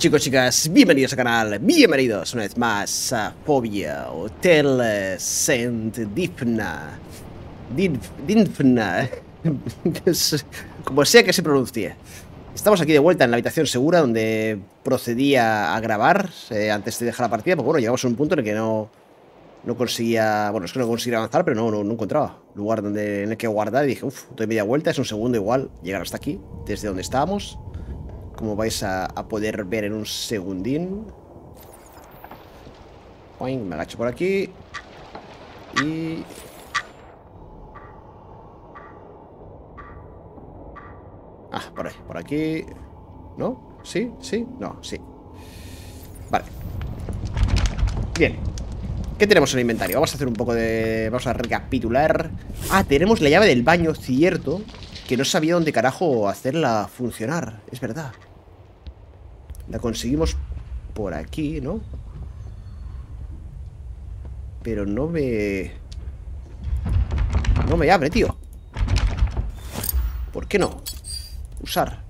Chicos, chicas, bienvenidos al canal, bienvenidos una vez más a Phobia Hotel Saint Difna. Difna. Como sea que se pronuncie. Estamos aquí de vuelta en la habitación segura donde procedía a grabar antes de dejar la partida, porque bueno, llegamos a un punto en el que no conseguía... Bueno, es que no conseguía avanzar, pero no encontraba lugar en el que guardar y dije, uff, doy media vuelta, es un segundo igual llegar hasta aquí, desde donde estábamos. Como vais a poder ver en un segundín. Me agacho por aquí. Y... ah, por ahí, por aquí. ¿No? ¿Sí? ¿Sí? No, sí. Vale. Bien. ¿Qué tenemos en el inventario? Vamos a hacer un poco de... Vamos a recapitular. Ah, tenemos la llave del baño, cierto. Que no sabía dónde carajo hacerla funcionar. Es verdad. La conseguimos por aquí, ¿no? Pero no me abre, tío. ¿Por qué no? Usar.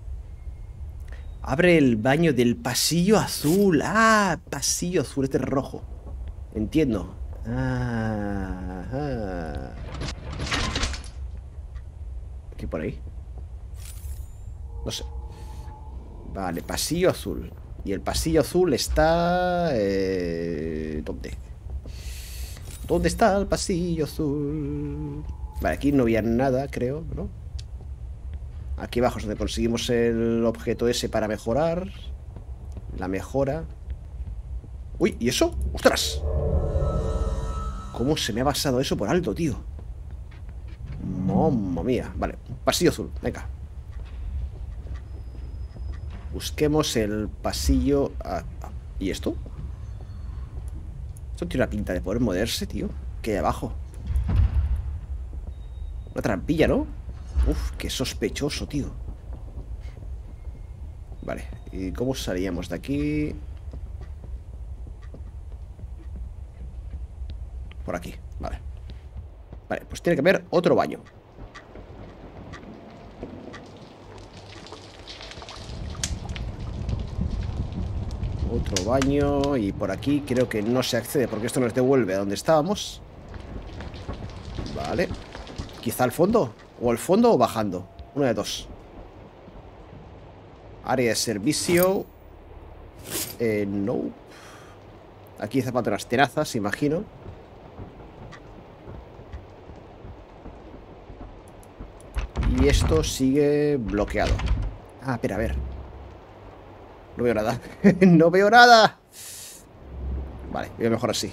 Abre el baño del pasillo azul. Ah, pasillo azul, este es rojo. Entiendo. ¿Qué por ahí? No sé. Vale, pasillo azul. Y el pasillo azul está... ¿dónde? ¿Dónde está el pasillo azul? Vale, aquí no había nada, creo, ¿no? Aquí abajo es donde conseguimos el objeto ese para mejorar. La mejora. ¡Uy! ¿Y eso? ¡Ostras! ¿Cómo se me ha pasado eso por alto, tío? ¡Mamma mía! Vale, pasillo azul, venga. Busquemos el pasillo... ¿Y esto? Esto tiene una pinta de poder moverse, tío. ¿Qué hay abajo? Una trampilla, ¿no? Uf, qué sospechoso, tío. Vale, ¿y cómo salíamos de aquí? Por aquí, vale. Vale, pues tiene que haber otro baño. Otro baño. Y por aquí creo que no se accede, porque esto nos devuelve a donde estábamos. Vale. Quizá al fondo. O al fondo o bajando. Una de dos. Área de servicio. No. Aquí hace falta unas tenazas, imagino. Y esto sigue bloqueado. Ah, espera, a ver. No veo nada. ¡No veo nada! Vale, voy a mejor así.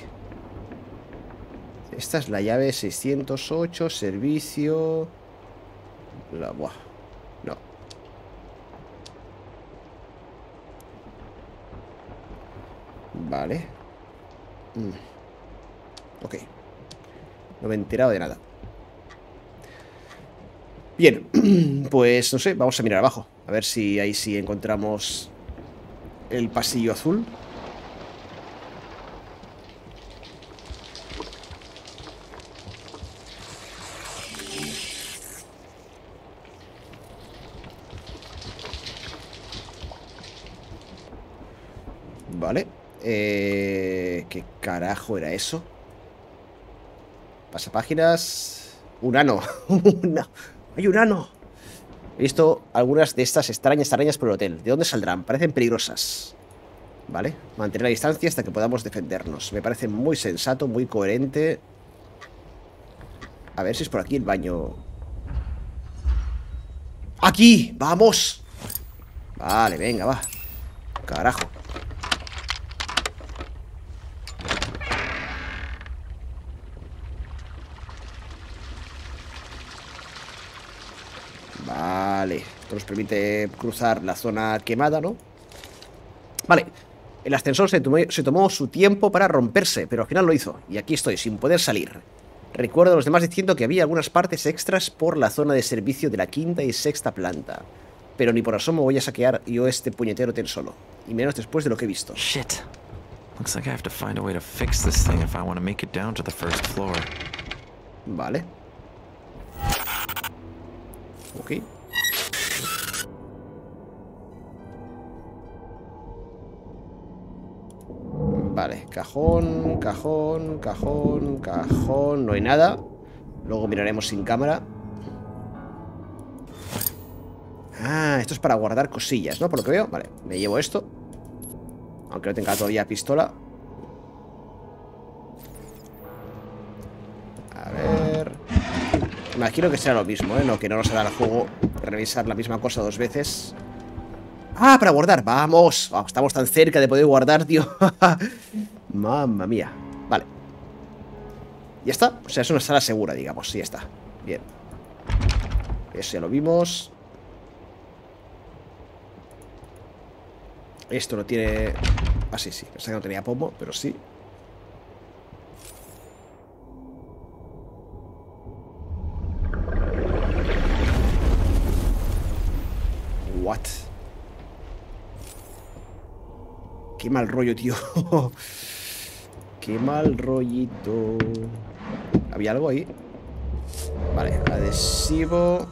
Esta es la llave 608, servicio... Buah, no. Vale. Ok. No me he enterado de nada. Bien, pues no sé, vamos a mirar abajo. A ver si ahí sí encontramos el pasillo azul. Vale. ¿Qué carajo era eso? Pasapáginas. Un ano. Hay un ano. He visto algunas de estas extrañas arañas por el hotel. ¿De dónde saldrán? Parecen peligrosas. Vale. Mantener la distancia hasta que podamos defendernos. Me parece muy sensato, muy coherente. A ver si es por aquí el baño. ¡Aquí! ¡Vamos! Vale, venga, va. Carajo. Vale, esto nos permite cruzar la zona quemada, ¿no? Vale, el ascensor se tomó su tiempo para romperse, pero al final lo hizo. Y aquí estoy, sin poder salir. Recuerdo a los demás diciendo que había algunas partes extras por la zona de servicio de la quinta y sexta planta. Pero ni por asomo voy a saquear yo este puñetero hotel solo. Y menos después de lo que he visto. Shit. Looks like I have to find a way to fix this thing if I want to make it down to the first floor. Vale. Ok. Vale, cajón, cajón, cajón, cajón. No hay nada. Luego miraremos sin cámara. Ah, esto es para guardar cosillas, ¿no? Por lo que veo. Vale, me llevo esto. Aunque no tenga todavía pistola. A ver. Imagino que será lo mismo, ¿eh? No, que no nos hará el juego revisar la misma cosa 2 veces. Ah, para guardar. Vamos. Oh, estamos tan cerca de poder guardar, tío. Mamma mía. Vale. ¿Ya está? O sea, es una sala segura, digamos. Sí, ya está. Bien. Eso ya lo vimos. Esto no tiene... Ah, sí, sí. Pensaba que no tenía pomo, pero sí. What? Qué mal rollo, tío. Qué mal rollito. ¿Había algo ahí? Vale, adhesivo.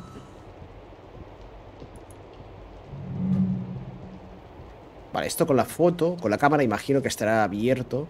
Vale, esto con la foto, con la cámara, imagino que estará abierto.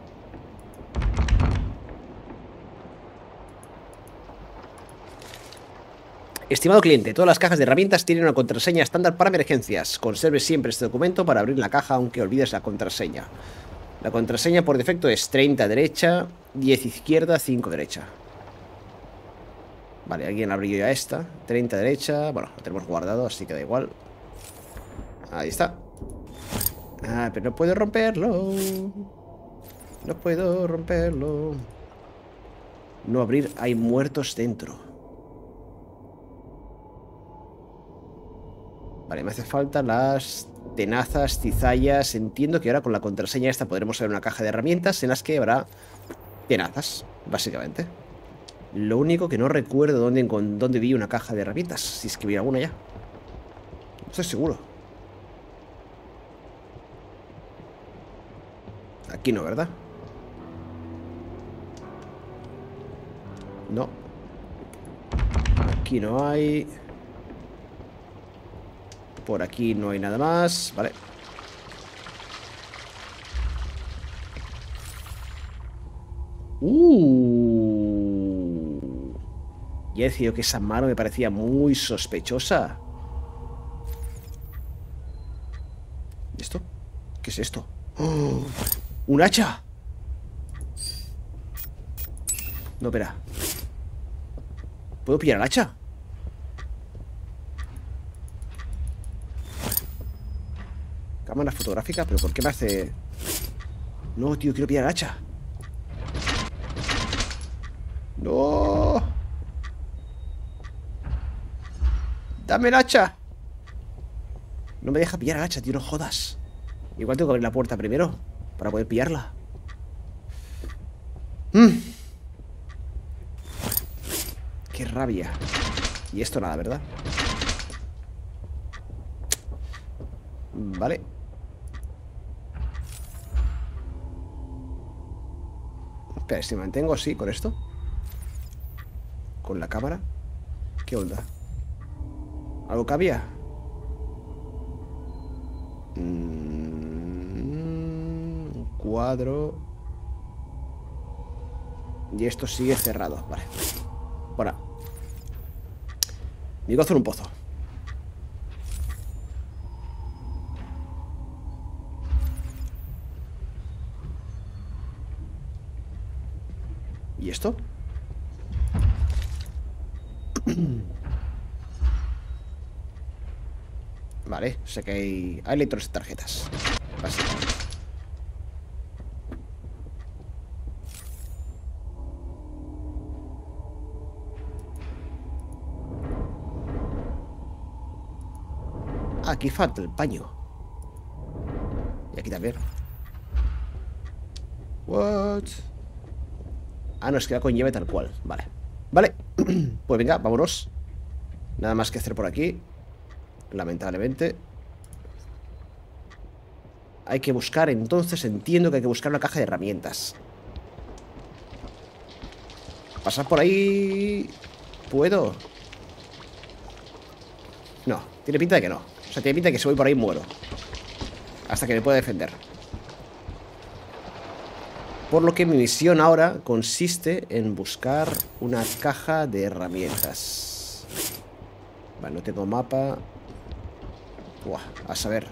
Estimado cliente, todas las cajas de herramientas tienen una contraseña estándar para emergencias. Conserve siempre este documento para abrir la caja aunque olvides la contraseña. La contraseña por defecto es 30 derecha, 10 izquierda, 5 derecha. Vale, alguien abrió ya esta. 30 derecha, bueno, lo tenemos guardado, así que da igual. Ahí está. Ah, pero no puedo romperlo. No puedo romperlo. No abrir, hay muertos dentro. Vale, me hace falta las tenazas, cizallas. Entiendo que ahora con la contraseña esta podremos ver una caja de herramientas en las que habrá tenazas, básicamente. Lo único que no recuerdo dónde vi una caja de herramientas. Si es que vi alguna ya. No estoy seguro. Aquí no, ¿verdad? No. Aquí no hay. Por aquí no hay nada más. Vale. Ya he decidido que esa mano me parecía muy sospechosa. ¿Y esto? ¿Qué es esto? ¡Oh! ¡Un hacha! No, espera. ¿Puedo pillar el hacha? Cámara fotográfica, pero ¿por qué me hace...? No, tío, quiero pillar el hacha. ¡No! ¡Dame el hacha! No me deja pillar el hacha, tío, no jodas. Igual tengo que abrir la puerta primero para poder pillarla. ¡Qué rabia! Y esto nada, ¿verdad? Vale. Espera, si me mantengo así con esto. Con la cámara. ¿Qué onda? ¿Algo cabía? Un cuadro. Y esto sigue cerrado. Vale. Bueno. Digo hacer un pozo. ¿Y esto? Vale, sé que hay lectores de tarjetas. Básicamente. Aquí falta el paño. Y aquí también. What? Ah, no, es que la conlleve tal cual. Vale. Vale. Pues venga, vámonos. Nada más que hacer por aquí. Lamentablemente. Hay que buscar, entonces entiendo que hay que buscar una caja de herramientas. ¿Pasar por ahí? ¿Puedo? No, tiene pinta de que no. O sea, tiene pinta de que si voy por ahí muero. Hasta que me pueda defender. Por lo que mi misión ahora consiste en buscar una caja de herramientas. Vale, no tengo mapa. Buah, a saber.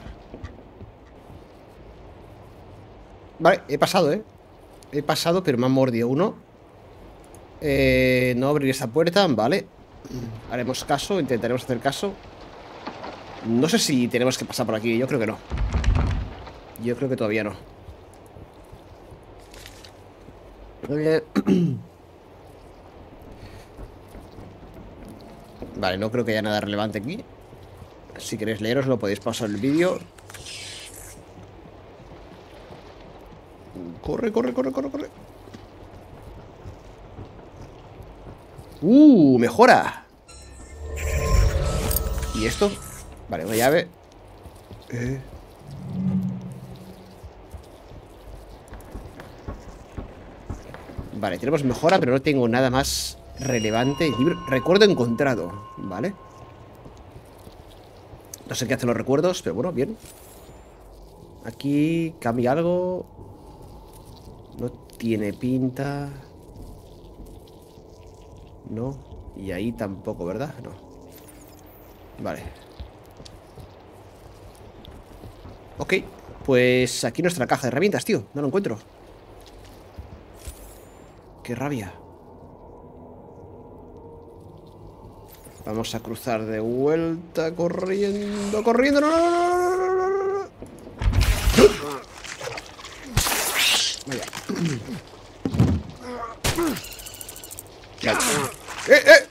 Vale, he pasado, ¿eh? He pasado, pero me han mordido uno. No abrir esta puerta, vale. Haremos caso, intentaremos hacer caso. No sé si tenemos que pasar por aquí, yo creo que no. Yo creo que todavía no. Vale, no creo que haya nada relevante aquí. Si queréis leeroslo, podéis pausar el vídeo. Corre, corre, corre, corre, corre. Mejora. ¿Y esto? Vale, una llave. Vale, tenemos mejora, pero no tengo nada más relevante. Recuerdo encontrado, ¿vale? No sé qué hacen los recuerdos, pero bueno, bien. Aquí cambia algo. No tiene pinta. No. Y ahí tampoco, ¿verdad? No. Vale. Ok. Pues aquí nuestra caja de herramientas, tío. No lo encuentro. Qué rabia. Vamos a cruzar de vuelta. Corriendo, corriendo. No, no, no, no, no, no, no. Vaya. ¡Eh!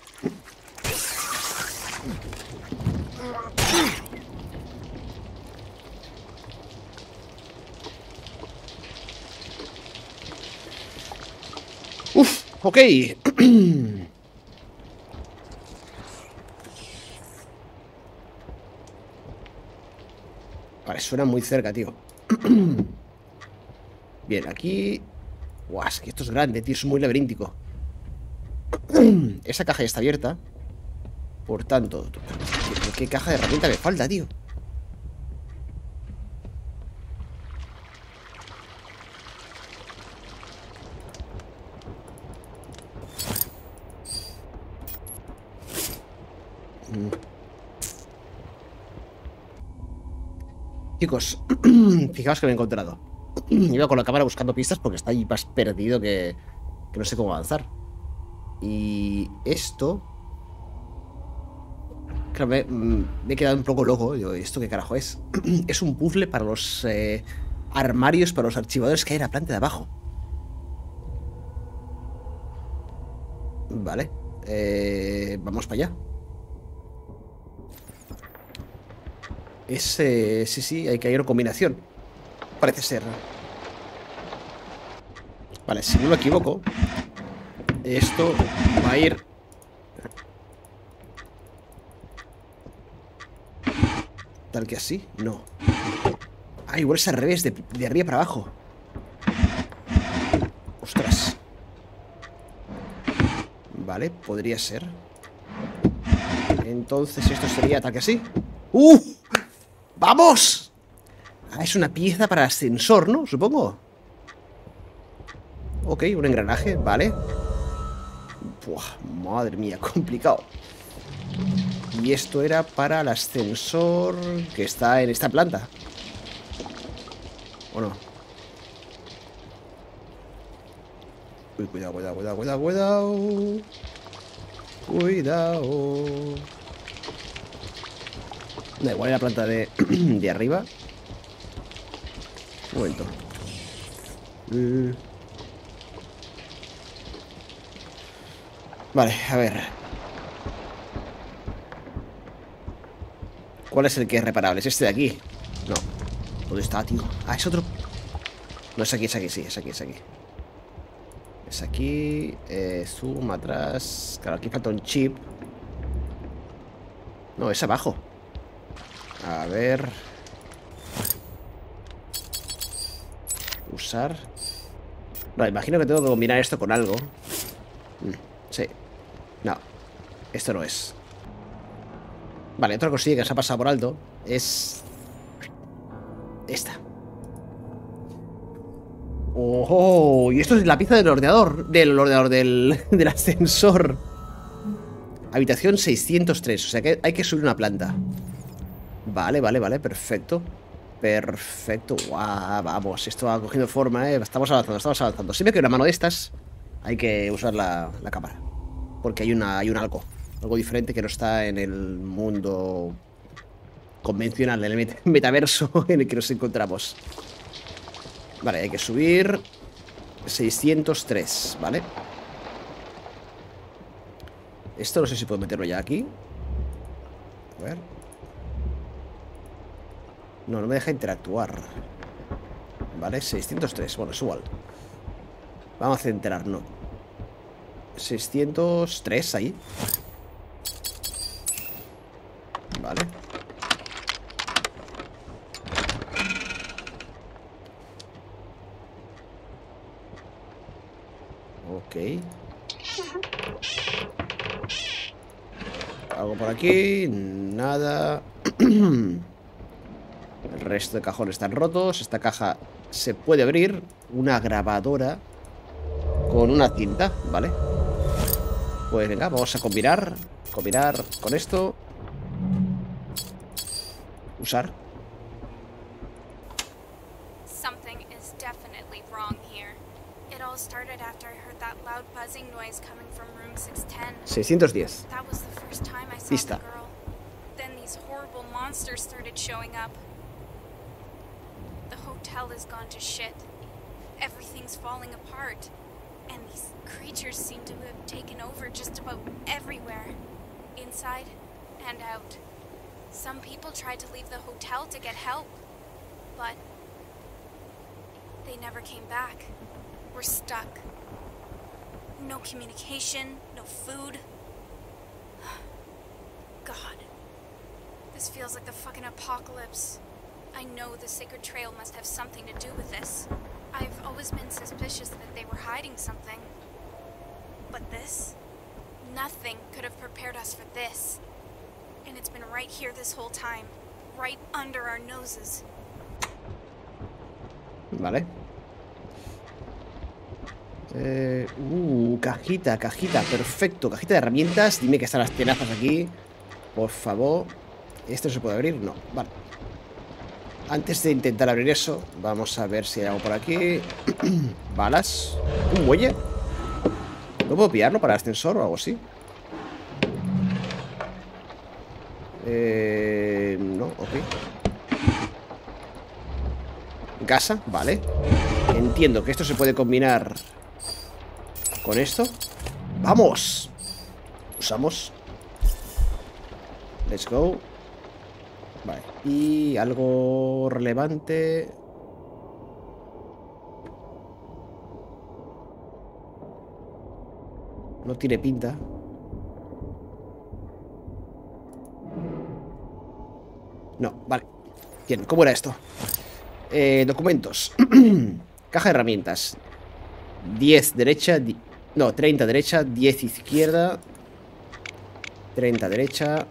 Uf, ok. Vale, suena muy cerca, tío. Bien, aquí... Guau, es que esto es grande, tío, es muy laberíntico. Esa caja ya está abierta. Por tanto, ¿qué caja de herramienta me falta, tío? Chicos, fijaos que me he encontrado. Iba con la cámara buscando pistas porque está ahí más perdido que no sé cómo avanzar. Y esto... Claro, me he quedado un poco loco. Digo, ¿esto qué carajo es? Es un puzzle para los armarios, para los archivadores que hay en la planta de abajo. Vale. Vamos para allá. Sí, hay que ir en combinación. Parece ser. Vale, si no me equivoco, esto va a ir... Tal que así, no. Ah, igual es al revés, de arriba para abajo. Ostras. Vale, podría ser. Entonces esto sería tal que así. ¡Vamos! Ah, es una pieza para ascensor, ¿no? Supongo. Ok, un engranaje, vale. Buah, madre mía, complicado. Y esto era para el ascensor que está en esta planta. ¿O no? Uy, cuidado, cuidado, cuidado, cuidado, cuidado. Cuidado. Da igual, la planta de arriba. Un momento. Vale, a ver. ¿Cuál es el que es reparable? ¿Es este de aquí? No. ¿Dónde está, tío? Ah, es otro. No, es aquí, sí, es aquí, es aquí. Es aquí. Zoom, atrás. Claro, aquí falta un chip. No, es abajo. A ver. Usar. No, imagino que tengo que combinar esto con algo. Sí. No. Esto no es. Vale, otra cosilla que se ha pasado por alto es... esta. Oh, y esto es la pieza del ordenador. Del ascensor. Habitación 603. O sea que hay que subir una planta. Vale, vale, vale, perfecto. Perfecto, guau, vamos, esto va cogiendo forma, estamos avanzando, estamos avanzando. Siempre que hay una mano de estas, hay que usar la cámara. Porque hay un algo diferente que no está en el mundo convencional, en el metaverso en el que nos encontramos. Vale, hay que subir 603, ¿vale? Esto no sé si puedo meterlo ya aquí. A ver. No, no me deja interactuar. Vale, 603. Bueno, es igual. Vamos a centrarnos. 603 ahí. Vale. Ok. Algo por aquí. Nada. El resto de cajones están rotos. Esta caja se puede abrir. Una grabadora con una cinta, ¿vale? Pues venga, vamos a combinar. Combinar con esto. Usar. Something is definitely wrong here. It all started after I heard that loud buzzing noise coming from room 610. 610. That was the first time I saw Pista. the girl. Then these horrible monsters started showing up. The hotel has gone to shit. Everything's falling apart. And these creatures seem to have taken over just about everywhere. Inside and out. Some people tried to leave the hotel to get help. But they never came back. We're stuck. No communication, no food. God. This feels like the fucking apocalypse. I know the Sacred Trail must have something to do with this. I've always been suspicious that they were hiding something. But this? Nothing could have prepared us for this. And it's been right here this whole time. Right under our noses. Vale. Cajita, cajita, perfecto. Cajita de herramientas. Dime que están las tenazas aquí. Por favor. ¿Esto se puede abrir? No, vale. Antes de intentar abrir eso, vamos a ver si hay algo por aquí. Balas. ¿Un muelle? ¿No puedo pillarlo para el ascensor o algo así? No, ok. Gasa, vale. Entiendo que esto se puede combinar con esto. ¡Vamos! Usamos. Let's go. Vale, y algo relevante. No tiene pinta. No, vale. Bien, ¿cómo era esto? Documentos. Caja de herramientas. 10 derecha. No, 30 derecha, 10 izquierda. 30 derecha.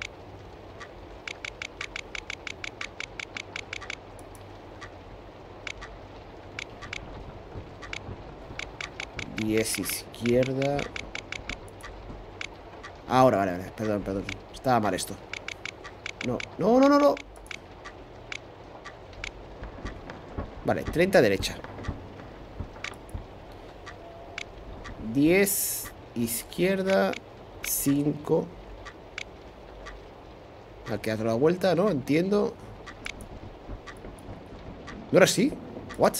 Izquierda. Ahora, vale, vale, perdón, perdón. Estaba mal esto. No, no, no, no, no. Vale, 30 derecha. 10 izquierda. 5. Hay que dar la vuelta, ¿no? Entiendo. ¿No era así? ¿What?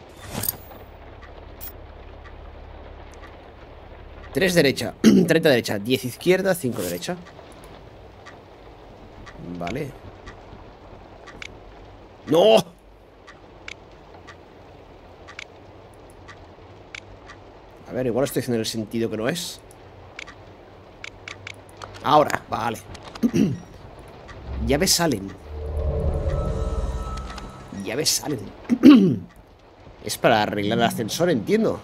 3 derecha, 30 derecha, 10 izquierda, 5 derecha. Vale. ¡No! A ver, igual estoy haciendo el sentido que no es. Ahora, vale. Llaves salen. Llaves salen. Es para arreglar el ascensor, entiendo.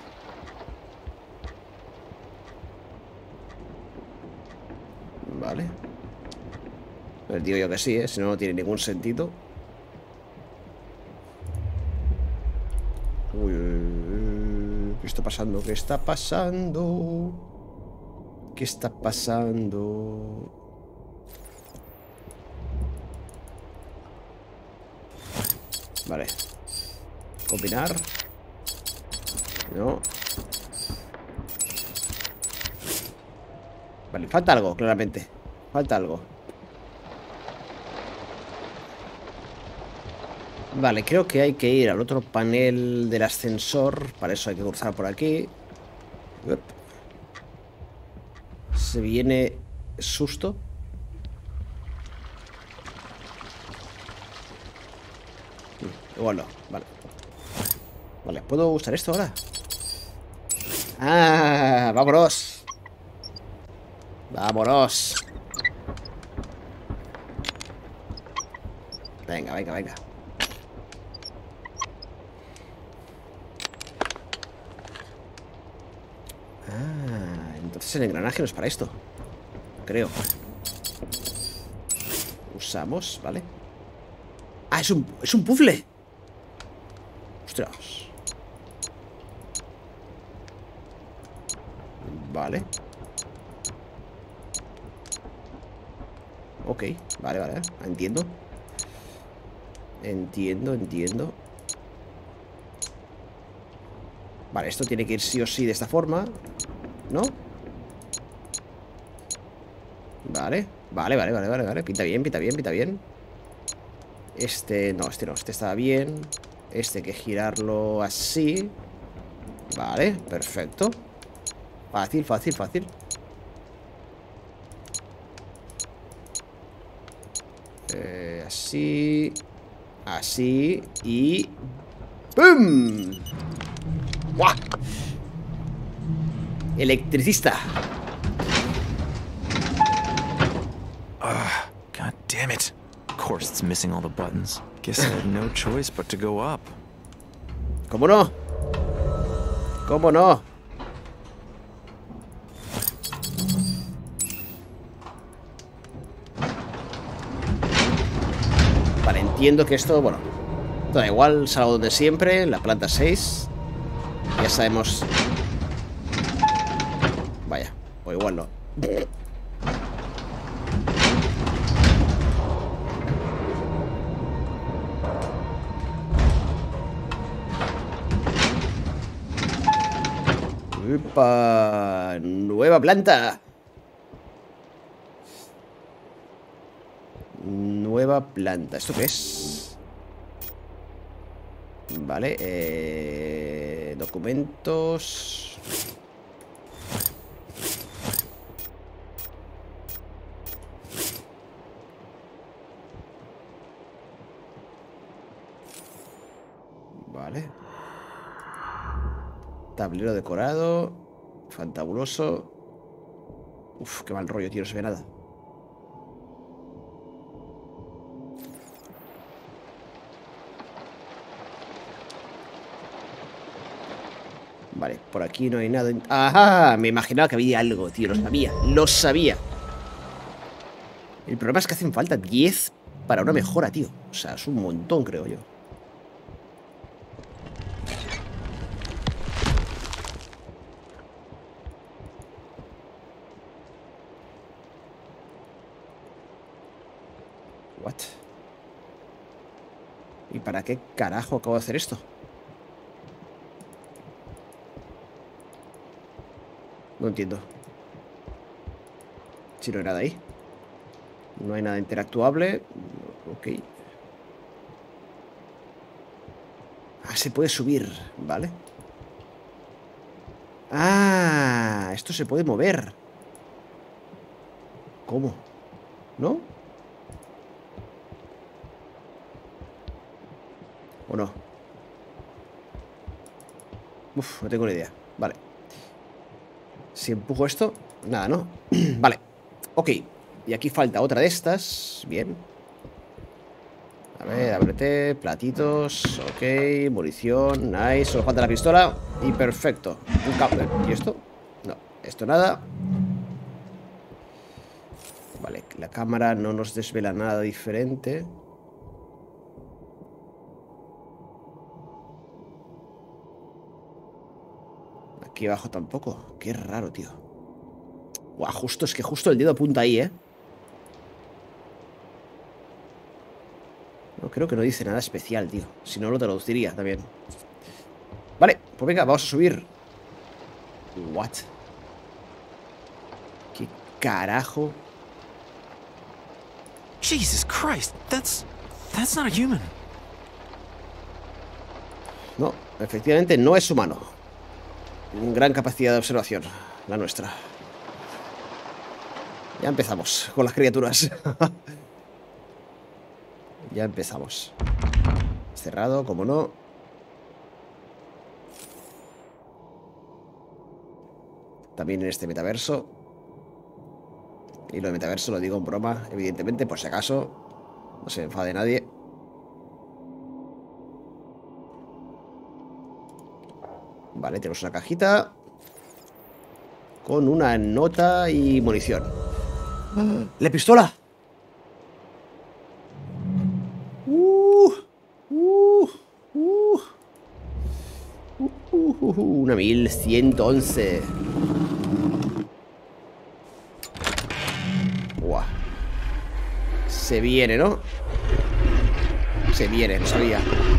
Vale. Pues digo yo que sí, si no, no tiene ningún sentido. Uy, ¿qué está pasando? ¿Qué está pasando? ¿Qué está pasando? Vale. Combinar. No. Vale, falta algo, claramente. Falta algo. Vale, creo que hay que ir al otro panel del ascensor. Para eso hay que cruzar por aquí. Uep. Se viene susto. Igual no, vale. Vale, ¿puedo usar esto ahora? ¡Ah! ¡Vámonos! ¡Vámonos! Venga, venga, venga. Ah, entonces el engranaje no es para esto. Creo. Usamos, ¿vale? Ah, es un puzzle. Ostras. Vale. Ok, vale, vale. Entiendo. Entiendo. Vale, esto tiene que ir sí o sí de esta forma, ¿no? Vale. Vale. Pinta bien. Este no, este está bien. Este hay que girarlo así. Vale, perfecto. Fácil. Así. Así. Y... ¡pum! ¡Buah! Electricista. God damn it. Of course it's missing all the buttons. Guess I had no choice but to go up. ¿Cómo no? ¿Cómo no? Vale, entiendo que esto, bueno, da igual, salgo de siempre, en la planta 6. Ya sabemos. Vaya, o igual no. ¡Upa! Nueva planta. Nueva planta. ¿Esto qué es? Vale. Documentos. Vale. Tablero decorado. Fantabuloso. Uf, qué mal rollo, tío, no se ve nada. Vale, por aquí no hay nada. ¡Ajá! Me imaginaba que había algo, tío, lo sabía. El problema es que hacen falta 10 para una mejora, tío. O sea, es un montón, creo yo. What? ¿Y para qué carajo acabo de hacer esto? No entiendo. Si no hay nada ahí. No hay nada interactuable. Ok. Ah, se puede subir, ¿vale? Ah, esto se puede mover. ¿Cómo? ¿No? ¿O no? Uf, no tengo ni idea. Vale. Si empujo esto, nada, ¿no? Vale. Ok. Y aquí falta otra de estas. Bien. A ver, ábrete. Platitos. Ok. Munición. Nice. Solo falta la pistola. Y perfecto. Un cable. ¿Y esto? No. Esto nada. Vale. La cámara no nos desvela nada diferente. Aquí abajo tampoco. Qué raro, tío. Buah, justo, es que justo el dedo apunta ahí, ¿eh? No, creo que no dice nada especial, tío. Si no, lo traduciría también. Vale, pues venga, vamos a subir. What? ¿Qué carajo? Jesus Christ, that's not a human. No, efectivamente no es humano. Gran capacidad de observación, la nuestra. Ya empezamos con las criaturas. Ya empezamos. Cerrado, como no. También en este metaverso. Y lo de metaverso lo digo en broma, evidentemente, por si acaso. No se enfade nadie. Vale, tenemos una cajita con una nota y munición. ¡La pistola! Una 1111. Buah. Se viene, ¿no? Se viene, lo sabía.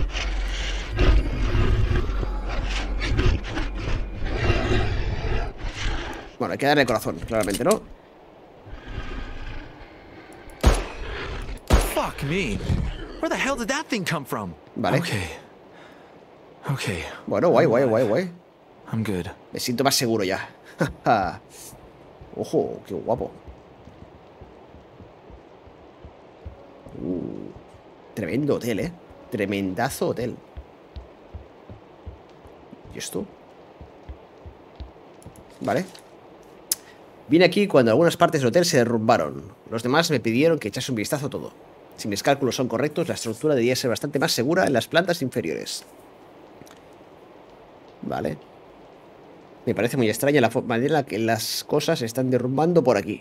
Bueno, hay que darle corazón, claramente, ¿no? Fuck me. Where the hell did that thing come from? Vale. Okay. Bueno, guay. I'm good. Me siento más seguro ya. Ojo, qué guapo. Tremendo hotel, ¿eh? Tremendazo hotel. ¿Y esto? Vale. Vine aquí cuando algunas partes del hotel se derrumbaron. Los demás me pidieron que echase un vistazo a todo. Si mis cálculos son correctos, la estructura debería ser bastante más segura en las plantas inferiores. Vale. Me parece muy extraña la manera en la que las cosas se están derrumbando por aquí.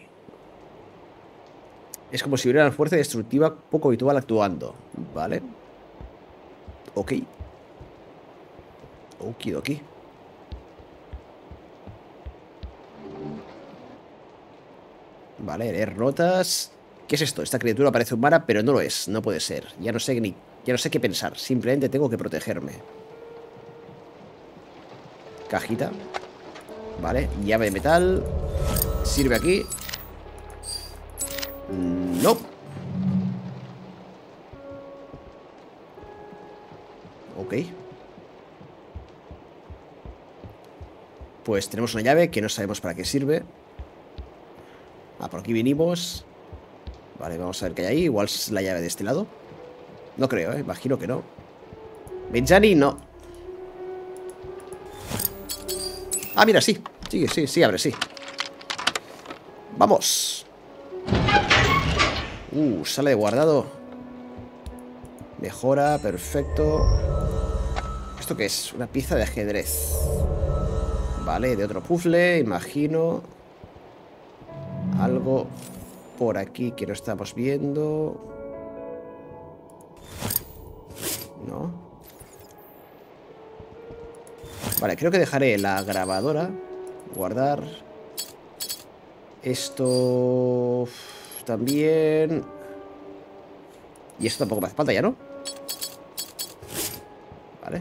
Es como si hubiera una fuerza destructiva poco habitual actuando. Vale. Ok. Okidoki. Vale, leer notas. ¿Qué es esto? Esta criatura parece humana, pero no lo es. No puede ser. Ya no sé qué pensar. Simplemente tengo que protegerme. Cajita. Vale, llave de metal. ¿Sirve aquí? No. Ok. Pues tenemos una llave que no sabemos para qué sirve. Ah, por aquí vinimos. Vale, vamos a ver qué hay ahí. Igual es la llave de este lado. No creo, imagino que no. Benjani, no. Ah, mira, sí. Sí, abre, sí. Vamos. Sala de guardado. Mejora, perfecto. ¿Esto qué es? Una pieza de ajedrez. Vale, de otro puzzle, imagino. Algo por aquí que no estamos viendo. No. Vale, creo que dejaré la grabadora. Guardar. Esto también. Y esto tampoco me hace falta ya, ¿no? Vale.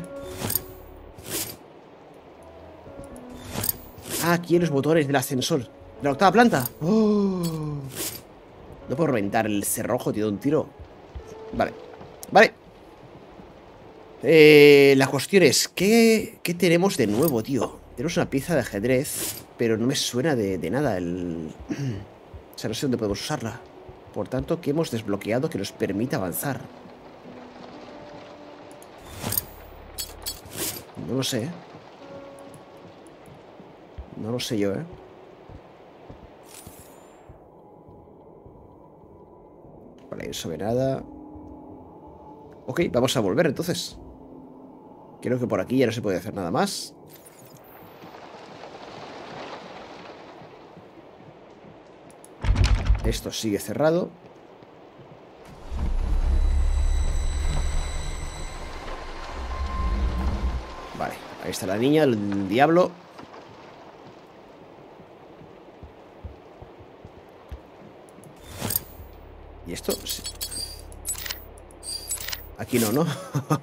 Ah, aquí en los botones del ascensor de la octava planta. No puedo reventar el cerrojo, tío, de un tiro. Vale. La cuestión es, ¿qué tenemos de nuevo, tío? Tenemos una pieza de ajedrez, pero no me suena de nada O sea, no sé dónde podemos usarla. Por tanto, ¿qué hemos desbloqueado que nos permita avanzar? No lo sé. No lo sé yo, Vale, eso ve nada. Ok, vamos a volver entonces. Creo que por aquí ya no se puede hacer nada más. Esto sigue cerrado. Vale, ahí está la niña, el diablo. ¿Y esto? Sí. Aquí no, ¿no?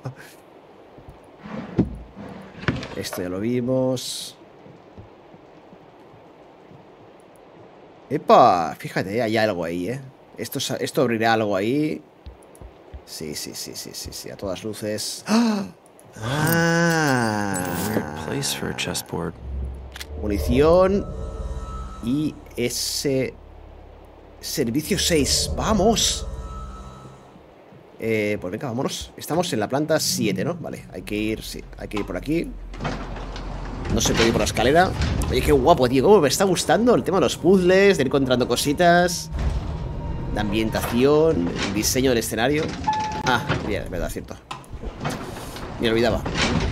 Esto ya lo vimos. ¡Epa! Fíjate, hay algo ahí, ¿eh? Esto abrirá algo ahí. Sí, sí, sí, sí, sí, sí. A todas luces. ¡Ah! Weird place for a chessboard. Munición. Y ese... Servicio 6. ¡Vamos! Pues venga, vámonos. Estamos en la planta 7, ¿no? Vale, hay que ir, sí, hay que ir por aquí. No se puede ir por la escalera. Oye, qué guapo, tío. Cómo me está gustando el tema de los puzzles, de ir encontrando cositas, de ambientación, el diseño del escenario. Ah, bien, es verdad, cierto. Me olvidaba.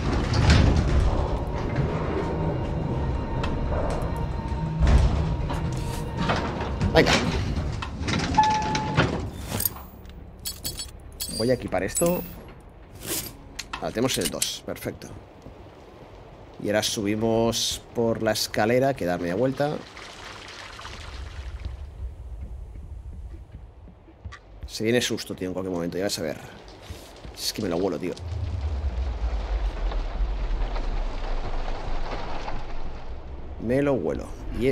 Venga. Voy a equipar esto. Ahora tenemos el 2, perfecto. Y ahora subimos por la escalera, que da media vuelta. Se viene susto, tío, en cualquier momento, ya vas a ver. Es que me lo huelo, tío. Me lo huelo. Y...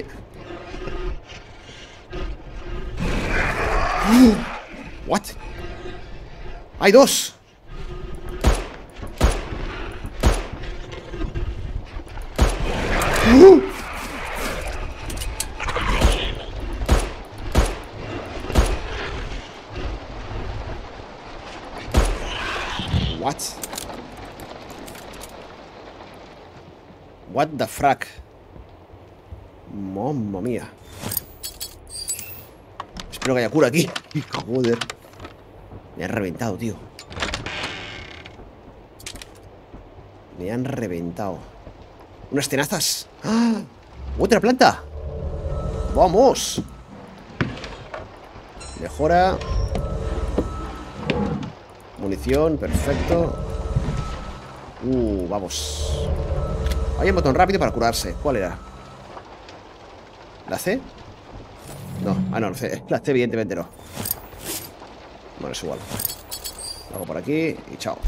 ¿What? ¡Hay dos! What? What the frack? Mamma mía. Espero que haya cura aquí. Joder. Me han reventado, tío. Me han reventado. Unas tenazas. ¡Ah! ¡Otra planta! ¡Vamos! Mejora. Munición, perfecto. Vamos. Hay un botón rápido para curarse. ¿Cuál era? ¿La C? No, no, la C evidentemente no. Bueno, es igual. Lo hago por aquí y chao.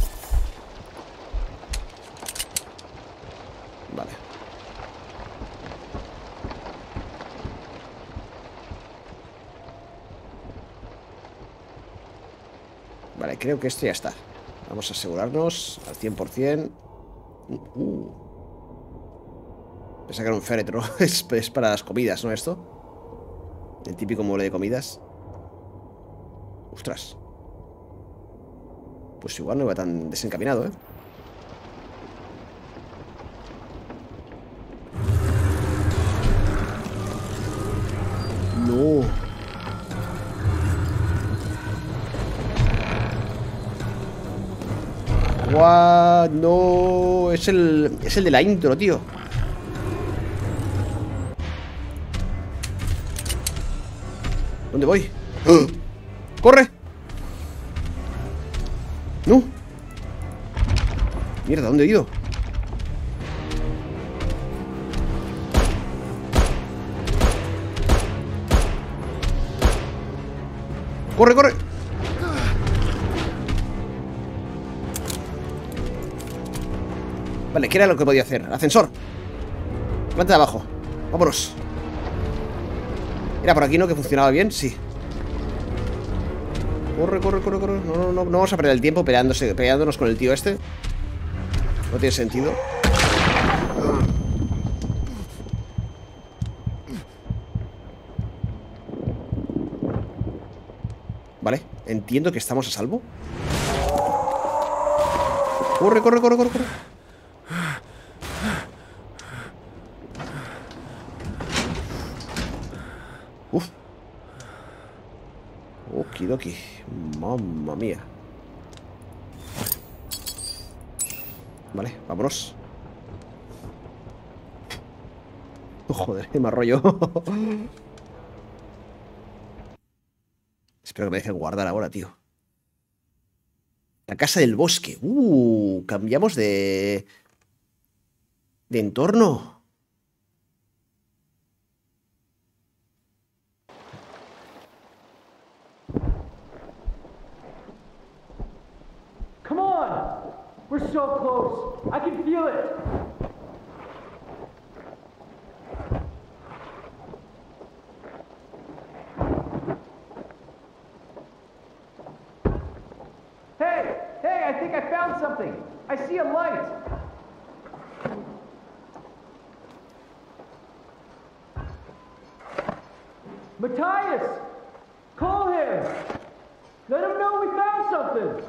Vale. Vale, creo que esto ya está. Vamos a asegurarnos al 100%. Pensaba que era un féretro. Es para las comidas, ¿no? Esto. El típico mueble de comidas. Ostras. Pues igual no iba tan desencaminado, ¿eh? No. What? No. Es el de la intro, tío. ¿Dónde voy? ¡Oh! ¡Corre! ¡No! Mierda, ¿dónde he ido? ¡Corre, corre! Vale, ¿qué era lo que podía hacer? Ascensor. Planta de abajo. Vámonos. Era por aquí, ¿no? Que funcionaba bien, sí. Corre, corre, corre, corre. No vamos a perder el tiempo peleándonos con el tío este. No tiene sentido. Vale, entiendo que estamos a salvo. Corre, corre, corre, corre, corre. Uf. Okidoki. Mamma mía. Vale, vámonos. Oh, joder, me arrollo. Espero que me dejen guardar ahora, tío. La casa del bosque. Cambiamos de entorno. on! We're so close. I can feel it. Hey, I think I found something. I see a light. Matthias! Call him! Let him know we found something!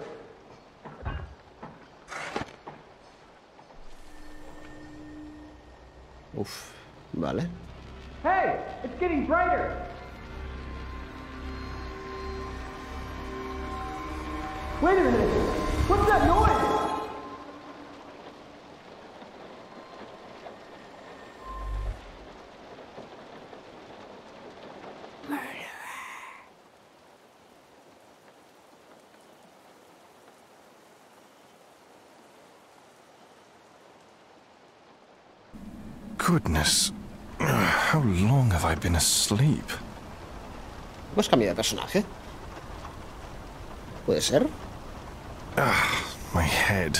Uf, vale. Hey! It's getting brighter! Wait a minute! What's that noise? Goodness. How long have I been asleep? ¿Hemos cambiado de personaje? ¿Puede ser? My head.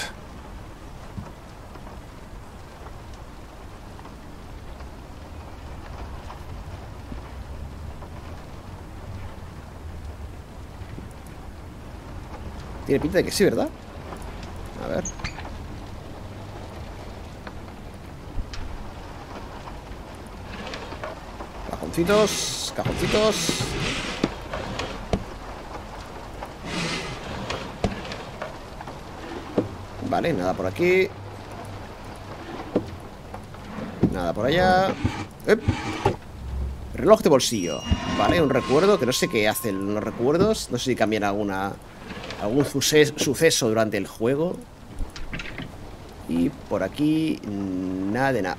Tiene pinta de que sí, ¿verdad? A ver. Cajoncitos, cajoncitos. Vale, nada por aquí. Nada por allá. ¡Ep! Reloj de bolsillo. Vale, un recuerdo que no sé qué hacen los recuerdos. No sé si cambian algún suceso durante el juego. Y por aquí nada de nada.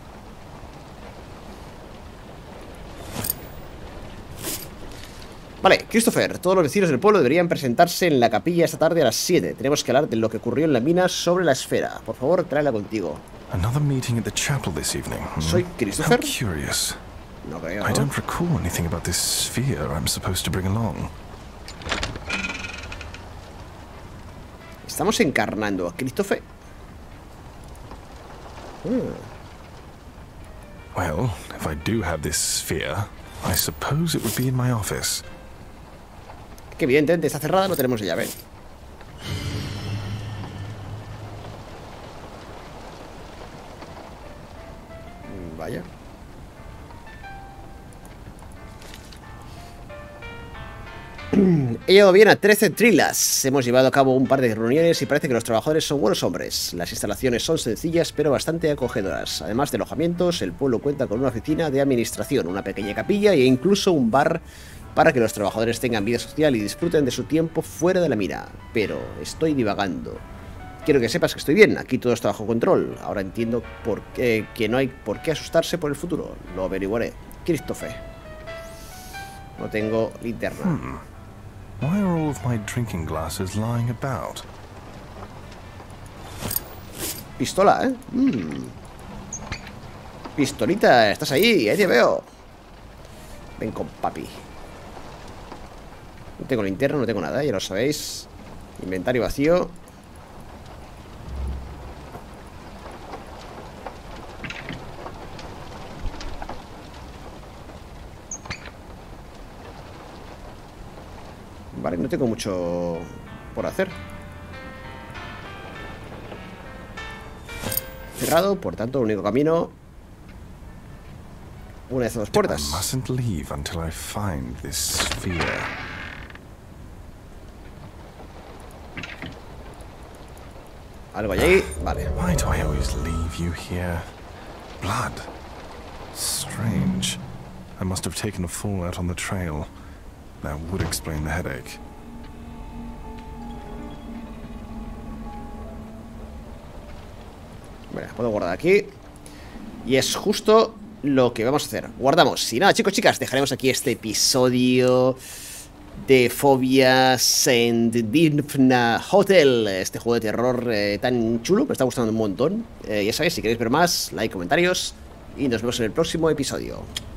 Vale, Christopher, todos los vecinos del pueblo deberían presentarse en la capilla esta tarde a las 7. Tenemos que hablar de lo que ocurrió en la mina sobre la esfera. Por favor, tráela contigo. Another meeting at the chapel this evening. ¿Soy Christopher? How curious. No creo, I ¿no? don't recall anything about this sphere I'm supposed to bring along. Estamos encarnando a Christopher. Well, if I do have this sphere, I suppose it would be in my office. Que evidentemente está cerrada, no tenemos llave. Vaya. He llegado bien a 13 Trilas. Hemos llevado a cabo un par de reuniones y parece que los trabajadores son buenos hombres. Las instalaciones son sencillas pero bastante acogedoras. Además de alojamientos, el pueblo cuenta con una oficina de administración, una pequeña capilla e incluso un bar para que los trabajadores tengan vida social y disfruten de su tiempo fuera de la mina. Pero estoy divagando. Quiero que sepas que estoy bien, aquí todo está bajo control. Ahora entiendo por qué, que no hay por qué asustarse por el futuro. Lo averiguaré. Christopher. No tengo linterna. Why are all of my drinking glasses lying about? Pistola, ¿eh? Pistolita, estás ahí te veo. Ven con papi. No tengo linterna, no tengo nada, ya lo sabéis. Inventario vacío. Vale, no tengo mucho por hacer. Cerrado, por tanto, el único camino. Una de esas dos I puertas. mustn't leave until I find this sphere. Algo allí, vale. Why do I always leave you here? Blood. Strange. I must have taken a fall out on the trail. That would explain the headache. Bueno, puedo guardar aquí. Y es justo lo que vamos a hacer. Guardamos. Y nada, chicos, chicas, dejaremos aquí este episodio de Phobias and Dynfna Hotel. Este juego de terror tan chulo. Me está gustando un montón. Ya sabéis, si queréis ver más, like, comentarios. Y nos vemos en el próximo episodio.